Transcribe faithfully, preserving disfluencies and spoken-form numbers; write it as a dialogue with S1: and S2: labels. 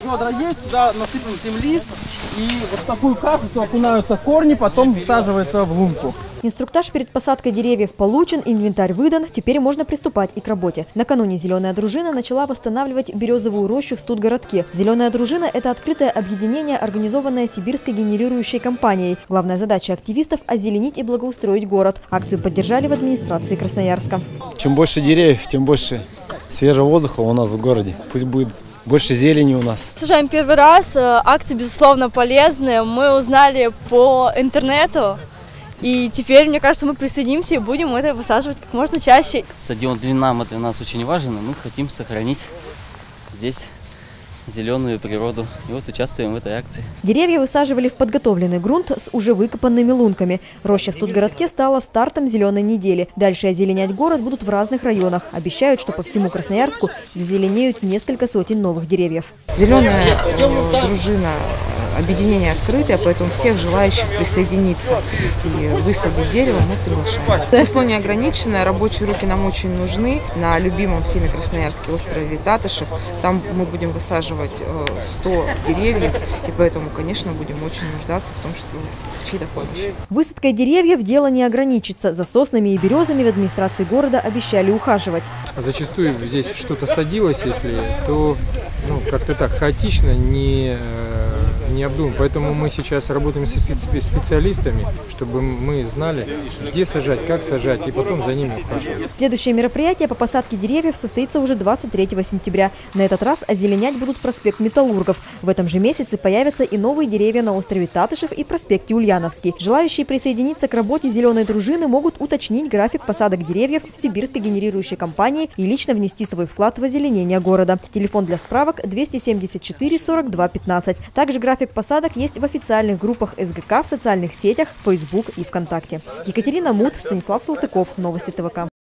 S1: ведра есть, туда насыпем земли, и вот в такую кашицу окунаются корни, потом высаживается в лунку.
S2: Инструктаж перед посадкой деревьев получен, инвентарь выдан, теперь можно приступать и к работе. Накануне «Зеленая дружина» начала восстанавливать березовую рощу в Студгородке. «Зеленая дружина» – это открытое объединение, организованное сибирской генерирующей компанией. Главная задача активистов – озеленить и благоустроить город. Акцию поддержали в администрации Красноярска.
S3: Чем больше деревьев, тем больше свежего воздуха у нас в городе. Пусть будет больше зелени у нас.
S4: Сажаем первый раз. Акции, безусловно, полезные. Мы узнали по интернету. И теперь, мне кажется, мы присоединимся и будем это высаживать как можно чаще.
S5: Стадион «Длиннам» для нас очень важен, и мы хотим сохранить здесь зеленую природу. И вот участвуем в этой акции.
S2: Деревья высаживали в подготовленный грунт с уже выкопанными лунками. Роща в Студгородке стала стартом зеленой недели. Дальше озеленять город будут в разных районах. Обещают, что по всему Красноярску зазеленеют несколько сотен новых деревьев.
S6: Зеленая дружина, объединение открытое, поэтому всех желающих присоединиться и высадить дерево мы приглашаем. Число неограниченное, рабочие руки нам очень нужны. На любимом всеми Красноярске острове Татышев, там мы будем высаживать сто деревьев, и поэтому, конечно, будем очень нуждаться в том, чтобы в чьей-то помощи.
S2: Высадкой деревьев дело не ограничится. За соснами и березами в администрации города обещали ухаживать.
S7: Зачастую здесь что-то садилось, если, то ну, как-то так хаотично, не... не обдуман. Поэтому мы сейчас работаем со специалистами, чтобы мы знали, где сажать, как сажать, и потом за ними ухаживать.
S2: Следующее мероприятие по посадке деревьев состоится уже двадцать третьего сентября. На этот раз озеленять будут проспект Металлургов. В этом же месяце появятся и новые деревья на острове Татышев и проспекте Ульяновский. Желающие присоединиться к работе «Зеленой дружины» могут уточнить график посадок деревьев в сибирской генерирующей компании и лично внести свой вклад в озеленение города. Телефон для справок двести семьдесят четыре сорок два пятнадцать. Также график посадок есть в официальных группах эс гэ ка в социальных сетях, Facebook и ВКонтакте. Екатерина Мут, Станислав Салтыков. Новости тэ вэ ка.